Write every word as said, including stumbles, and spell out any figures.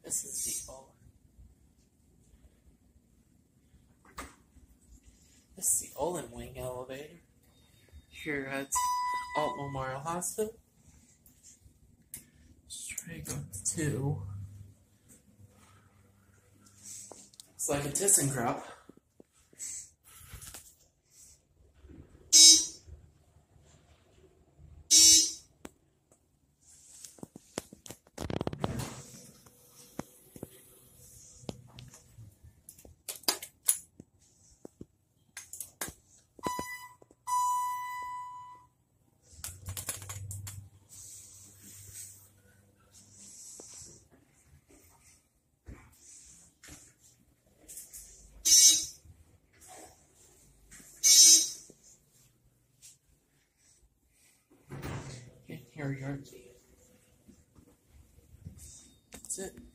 This is the Olin. This is the Olin wing elevator here at Alton Memorial Hospital. Let's try to go to two. It's like a ThyssenKrupp. Here we are. That's it.